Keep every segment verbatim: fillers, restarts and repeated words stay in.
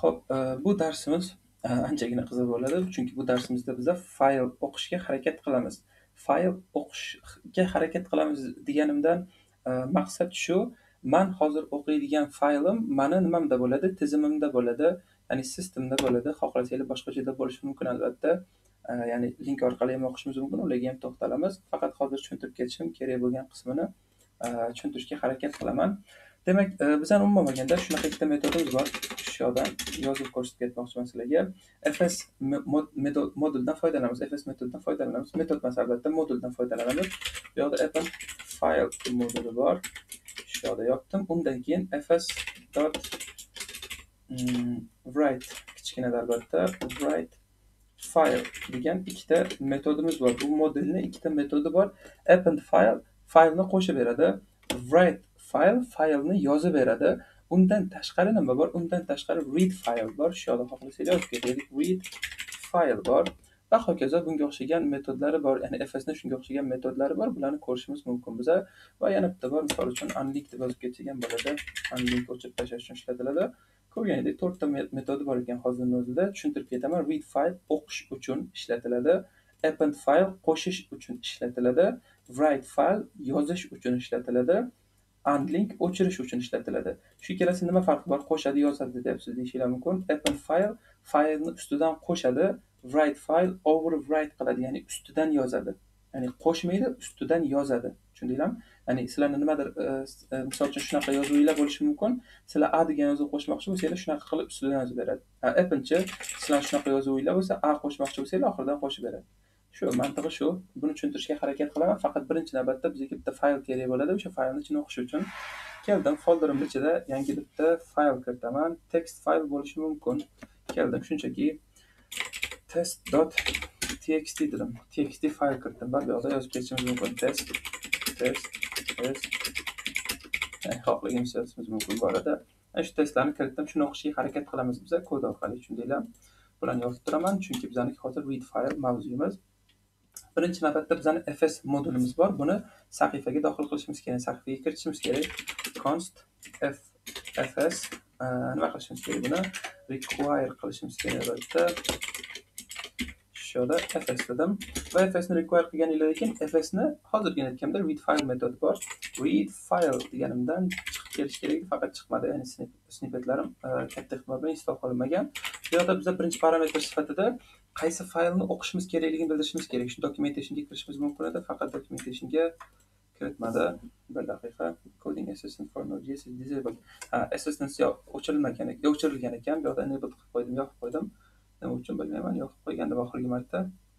Xo'p, e, bu darsimiz e, anchagina qiziq bo'ladi. Chunki bu darsimizda biz fayl o'qishga harakat qilamiz. Fayl o'qishga harakat qilamiz deganimdan e, maqsad shu, man hozir o'qiydigan faylim mani nimamda bo'ladi? Tizimimda bo'ladi, ya'ni sistemda bo'ladi. Xohlasanglar boshqachada bo'lishi mumkin albatta. E, Ya'ni link orqali ham o'qishimiz mumkin, ularga ham to'xtalamiz. Faqat hozir tushuntirib ketishim kerak bo'lgan qismini e, tushuntirishga harakat qilaman. Demak, e, bizani umuman olganda shunaqa ikkita metodimiz bor. Shu yoqdan yozib ko'rsatib ketmoqchiman sizlarga. fs mod- metod moduldan foydalanamiz. fs metoddan foydalanamiz. Metod emas albatta, moduldan foydalanamiz. Bu yoqda open file moduli bor. Shu yoqda yopdim. Undan keyin fs dot mm, write kichkinada albatta write file degan ikkita metodimiz bor. Bu modulni ikkita metodi bor. Append file faylni qo'shib beradi. Write file faylni yozib beradi. Undan tashqari nima bor? Undan tashqari read file bor. Shu yoqda xohlasangiz yozib ketaylik. Read file bor. Va hokazo bunga o'xshagan metodlari bor. Ya'ni fsni shunga o'xshagan metodlari bor. Bularni ko'rishimiz mumkin biza. Va yana bitta bor, misol uchun unlink deb yozib ketsak ham bo'ladi. Unlink o'chirib tashlash uchun ishlatiladi. Ko'rganingdek to'rtta metodi bor ekan hozirning o'zida. Tushuntirib ketaman. Read file o'qish uchun ishlatiladi. Append file qo'shish uchun ishlatiladi. Write file yozish uchun ishlatiladi. Unlink o'chirish uchun ishlatiladi. Shu ikkalasi nima farqi bor? Qo'shadi, yozadi deyapsiz deyishinglar mumkin. Append file faylni ustidan qo'shadi. Write file overwrite qiladi, ya'ni ustidan yozadi. Ya'ni qo'shmaydi, ustidan yozadi. Tushundinglarmi? Ya'ni sizlarni nimadir e, e, misol uchun shunaqa yozuvinglar bo'lishi mumkin. Sizlar a degan yozuv qo'shmoqchi bo'lsanglar, shunaqa qilib ustidan yozib beradi. Appendchi sizlar shunaqa yozuvinglar bo'lsa, a qo'shmoqchi bo'lsanglar, oxiridan qo'shib beradi. Shu mantig'i shu. Buni tushuntirishga harakat qilaman. Faqat birinchi navbatda bizga bitta fayl kerak bo'ladi. O'sha faylni ichini o'qish uchun keldim. Folderimning ichida yangi bitta fayl kiritaman. Text fayl bo'lishi mumkin. Keldim shunchaki test.txt dedim. txt fayl kiritdim. Bu yoqda yozib ketishimiz mumkin. Test test test. Yani xohlaganimiz yozishimiz mumkin bu arada. Shu testlarni kiritdim. Shuni o'qishga harakat qilamiz biz kod orqali, tushundinglar? Bularni yozib turaman, chunki bizning hozir read file mavzuyimiz. Birinchi navbatda bizning fs modulimiz bor. Buni sahifaga daxil qilishimiz kerak, sahifaga kiritishimiz kerak. Const f fs e, nima qilishimiz kerak? Buni require qilishimiz kerak albatta. Shu yerda fs dedim va fsni require qilganinglardan keyin fsni hozirgina aytganimda read file metodi bor. Read file deganimdan chiqib kelish kerak, faqat chiqmadi. Ya'ni snippetlarim e, katta ehtimol bilan install qilinmagan. Bu yerda bizda birinchi parametr sifatida qaysi faylni o'qishimiz kerakligini bildirishimiz kerak. Shu documentationga kirishimiz mumkin edi, faqat documentationga kiritmadi. Bir daqiqa. Coding assistant for Node.js is disabled. Ha, assistant o'chirilmagan ekan, o'chirilgan ekan. Bu yerda enable qilib qo'ydim, yoqib qo'ydim. Nima uchun bilmayman, yoqib qo'ygandim oxirgi marta.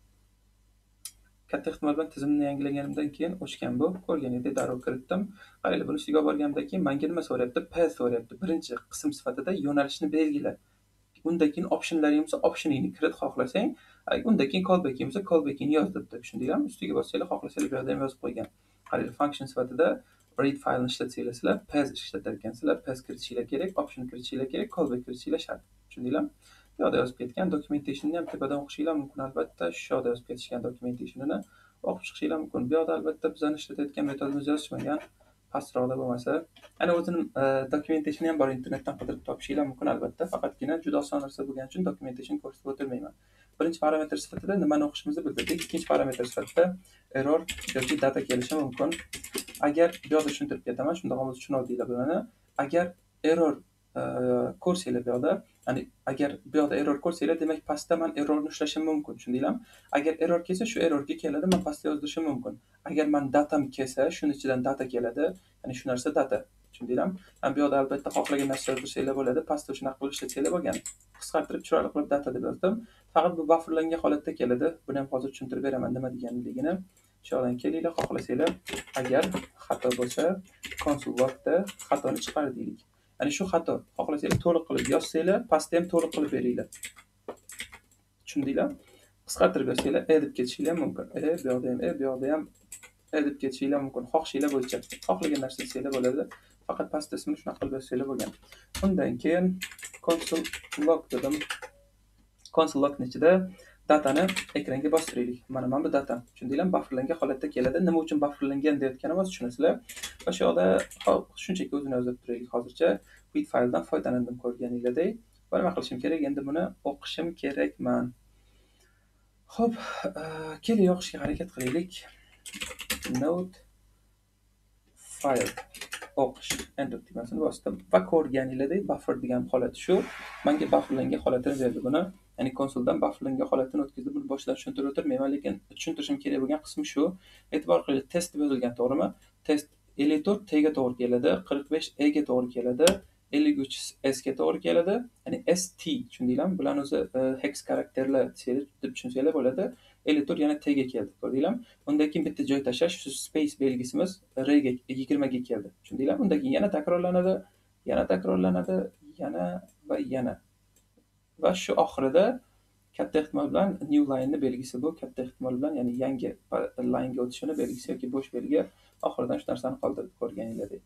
Katta ehtimol bilan tizimni yangilaganimdan keyin o'chgan bu. Ko'rganingdek darrov kiritdim. Qaranglar, buni ustiga borganimdan keyin menga nima so'rayapti? Path so'rayapti. Birinchi qism sifatida yo'nalishni belgila. Undan keyin optionlaring bo'lsa, optioningni kirit xohlasang, undan keyin callback'ing bo'lsa, callback'ingni yoz debdi. Tushundinglarmi? Ustiga bossanglar, xohlasanglar bu yerda ham yozib qo'ygan. Qaranglar, function sifatida read faylni ishlatsanglar, sizlar path ishlatar ekansizlar, path kiritishinglar kerak, option kiritishinglar kerak, callback kiritishinglar shart. Tushundinglarmi? Bu yerda yozib ketgan documentationni ham tepadan o'qishinglar mumkin albatta. Shu yerda yozib ketishgan documentationini o'qib chiqishinglar mumkin. Bu yerda albatta bizning ishlatayotgan metodimiz yozishmagan. Pastroqda bo'lmasa, ana o'zining documentationi ham bor, internetdan qidirib topishinglar mumkin albatta. Faqatgina juda oson narsa bo'lgani uchun documentation ko'rsatib o'tirmayman. Birinchi parametr sifatida nimani o'qishimizni bildirdik. Ikkinchi parametr sifatida error yoki data kelishi mumkin. Agar bu yerda tushuntirib ketaman, shunda ham o'zi tushunavdinglar buni. Agar error ko'rsanglar bu yerda, ya'ni agar bu yerda error ko'rsanglar, demak pastda men errorni ushlashim mumkin, tushundinglarmi? Agar error kelsa, shu errorga keladi, men pastda yozdirishim mumkin. Agar men datam kelsa, shuning ichidan data keladi, ya'ni shu narsa data, tushundinglarmi? Ham bu yerda albatta xohlagan narsa yozdirsanglar bo'ladi, pastda shunaqa qilib ishlatsanglar bo'lgan. Qisqartirib chiroyli qilib data deb yozdim. Faqat bu bufferlangan holatda keladi. Buni ham hozir tushuntirib beraman nima deganligini. Shu yerdan kelinglar, xohlasanglar, agar xato bo'lsa, console logda xatoni chiqar deylik. Ya'ni shu xato, xohlasanglar to'liq qilib yozsanglar, pastda ham to'liq qilib beringlar. Tushundinglar? Qisqartirib yozsanglar, e deb ketishinglar ham mumkin. E, bu yerda ham e, bu yerda ham e deb ketishinglar mumkin. Xohishinglar bo'yicha. Xohlagan narsani yozsanglar bo'ladi. Faqat pastda ismini shunaqa qilib yozsanglar bo'lgan. Undan keyin console log dedim. Console logning ichida datani ekranga bostiraylik. Mana mana bu data. Tushundinglarmi? Bufferlangan holatda keladi. Nima uchun bufferlangan deyotganimiz tushunasizlar. Va shu yerda shunchaki o'zini yozib turaylik hozircha. Read fayldan foydalandim ko'rganinglardek. Va nima qilishim kerak? Endi buni o'qishim kerakman. Xo'p, keling o'qishga harakat qilaylik. Node file o'qish, enter tugmasini bosdim va ko'rganinglardek buffer degan holati shu. Menga bufferlangan holatini berdi buni. Ya'ni konsoldan bufferlangan holatini o'tkazdi. Buni boshdan tushuntirib o'tirmayman, lekin tushuntirishim kerak bo'lgan qismi shu. E'tibor qiling, test deb yozilgan, to'g'rimi? Test ellik to'rt T ga to'g'ri keladi, qirq besh E ga to'g'ri keladi, ellik uch S ga to'g'ri keladi. Ya'ni S T, tushundinglarmi? Bularni o'zi hex karakterlar deb tushunsanglar bo'ladi. ellik to'rt yana T ga keldi, ko'rdinglarmi? Undan keyin bitta joy tashlash, shu space belgisimiz R ga yigirma ga keldi. Tushundinglarmi? Undan keyin yana takrorlanadi, yana takrorlanadi, yana va yana. Va shu oxirida katta ehtimol bilan new line belgisi bu, katta ehtimol bilan, ya'ni yangi line ga o'tishini belgisi yoki bo'sh belgi. Oxiridan shu narsani qoldirib ko'rganinglardek.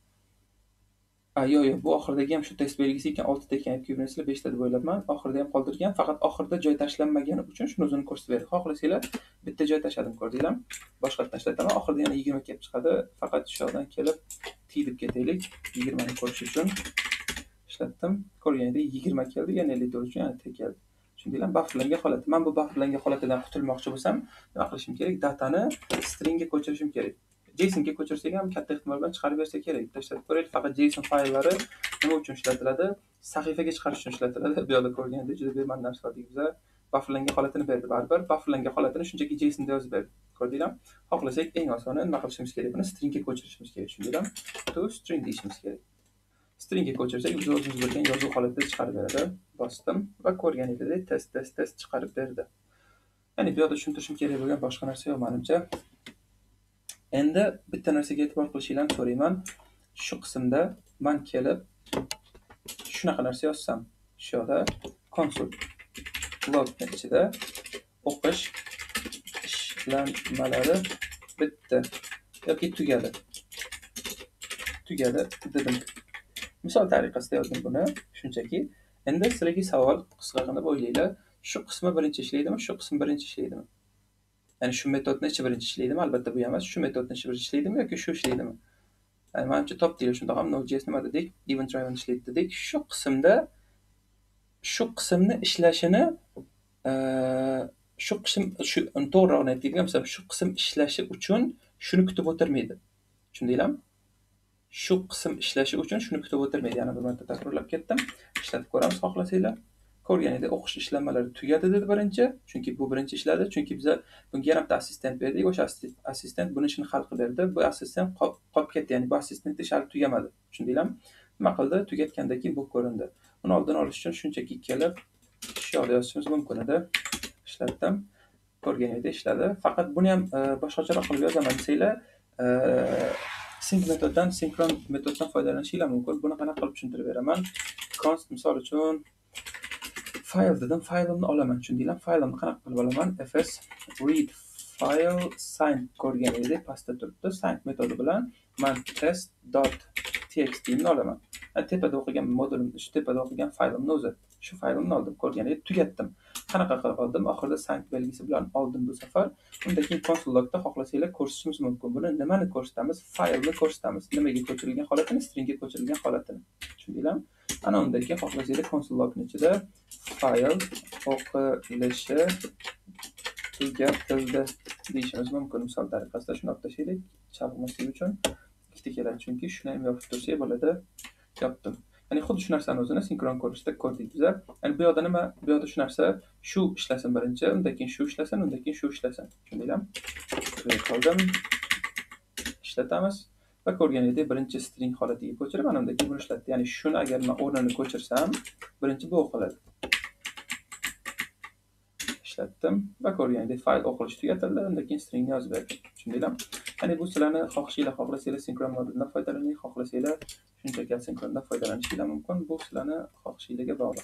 A, yo'q, yo'q, bu oxiridagi ham shu test belgisi ekan, oltita ekan, ko'pincha beshta deb o'ylabman. Oxirida ham qoldirgan, faqat oxirida joy tashlanmagani uchun shuni o'zini ko'rsatib berdi. Xohlasanglar, bitta joy tashladim, ko'rdinglarmi? Boshqatdan ishlataman. Oxirida yana yigirma kelib chiqadi. Faqat shu yoqdan kelib T deb ketaylik. yigirma ni ko'rish uchun ishlatdim. Ko'rganingdek yigirma keldi, yana ellik to'rt uchun yana T keldi. Tushundinglarmi? Bufferlangan holat. Men bu bufferlangan holatidan qutulmoqchi bo'lsam, nima qilishim kerak? Datani stringga ko'chirishim kerak. JSON ga ko'chirsak ham katta ehtimol bilan chiqarib bersa kerak. Bitta ishlatib ko'raylik. Faqat JSON fayllari nima uchun ishlatiladi? Sahifaga chiqarish uchun ishlatiladi. Bu yerda ko'rgandek juda bemalol sifatli biza bufferlangan holatini berdi baribir. Bufferlangan holatini shunchaki JSON da yozib berdi. Ko'rdinglarmi? Xohlasak eng osoni nima qilishimiz kerak? Buni stringga ko'chirishimiz kerak, tushundinglarmi? To string deyishimiz kerak. Stringga ko'chirsak, biz o'zimiz bilgan yozuv holatida chiqarib beradi. Bosdim va ko'rganingdek test test test chiqarib berdi. Ya'ni bu yerda tushuntirishim kerak bo'lgan boshqa narsa yo'q menimcha. Endi bitta narsaga e'tibor qilishinglarni so'rayman. Shu qismda men kelib shunaqa narsa yozsam, shu yerda console log ichida o'qish ishlanmalari bitta yoki tugadi. Tugadi dedim. Misol tariqasida yozdim buni, shunchaki. Endi sizlarga savol qisqa qilib o'ylanglar. Shu qismi birinchi ishlaydimi, shu qismi birinchi ishlaydimi? Ya'ni shu metodni ichi birinchi ishlaydimi? Albatta bu emas. Shu metodni ichi birinchi ishlaydimi yoki shu ishlaydimi? Ya'ni menimcha topdinglar shundoq ham Node.js nima dedik? Event driven ishlaydi dedik. Shu qismda shu qismni ishlashini shu qism shu to'g'rirog'ini aytadigan bo'lsam, shu qism ishlashi uchun shuni kutib o'tirmaydi. Tushundinglarmi? Shu qism ishlashi uchun shuni kutib o'tirmaydi. Yana bir marta takrorlab ketdim. Ishlatib ko'ramiz xohlasanglar. Ko'rganingdek o'qish ishlanmalari tugadi dedi birinchi, chunki bu birinchi ishladi, chunki biz bunga yana bitta assistent berdik. O'sha assistent buni ishini hal qilib berdi. Bu assistent qolib ketdi, ya'ni bu assistent ish hali tugamadi. Tushundinglarmi? Nima qildi? Tugatgandan keyin bu ko'rindi. Uni oldini olish uchun shunchaki kelib shu yoqda yozishimiz mumkin edi. Ishlatdim. Ko'rganingdek ishladi. Faqat buni ham boshqacharoq qilib yozaman desanglar, sync metoddan, syncron metoddan foydalanishinglar mumkin. Buni qanaqa qilib tushuntirib beraman? Const misol uchun file dedim, fileimni olaman. Tushundinglarmi? Fileimni qanaqa qilib olaman? Fs read file signed ko'rganingdek pastda turibdi. Signed metodi bilan men test.txt ni olaman. Tepada o'qigan modulim, shu tepada o'qigan faylimni o'zi. Shu faylimni oldim, ko'rganingdek tugatdim. Qanaqa qilib oldim? Oxirida signed belgisi bilan oldim bu safar. Undan keyin console logda xohlasanglar ko'rsatishimiz mumkin. Buni nimani ko'rsatamiz? Faylni ko'rsatamiz. Nimaga ko'chirilgan holatini, stringga ko'chirilgan holatini. Tushundinglarmi? Ana undan keyin xohlasanglar console logning ichida fayl o'qilishi tugatildi deyishimiz mumkin. Misol tariqasida shuni olib tashlaylik. Chalg'maslik uchun ikkita keladi, chunki shuni ham yopib tursak bo'ladi. Yopdim. Ya'ni xuddi shu narsani o'zini sinkron ko'rishda ko'rdik biz. Ya'ni bu yoqda nima? Bu yoqda shu narsa shu ishlasin birinchi, undan keyin shu ishlasin, undan keyin shu ishlasin. Tushundinglarmi? Shunday qildim. Ishlatamiz va ko'rganingdek birinchi string holatiga ko'chirib, ana undan keyin buni ishlatdi. Ya'ni shuni agar men o'rnini ko'chirsam, birinchi bu o'qiladi. Ishlatdim va ko'rganingdek fayl o'qilishi tugatildi, undan keyin stringni yozib berdim. Tushundinglarmi? Ya'ni bu sizlarni xohishinglar, xohlasanglar sinkron moduldan foydalaning, xohlasanglar shunchaki asinkrondan foydalanishingiz mumkin. Bu sizlarni xohishingizga bog'liq.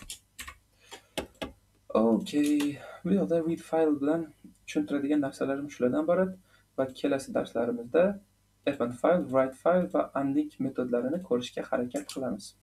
Okay, bu yerda read file bilan tushuntiradigan narsalarim shulardan iborat va kelasi darslarimizda append file, write file va unlink metodlarini ko'rishga harakat qilamiz.